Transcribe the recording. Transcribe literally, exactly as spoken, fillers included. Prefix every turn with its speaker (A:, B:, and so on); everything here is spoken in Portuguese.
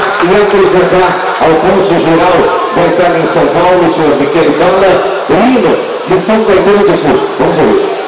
A: e apresentar ao cônsul geral da Itália em São Paulo, o senhor Michele Bala, o hino de São Caetano do Sul. Vamos ouvir.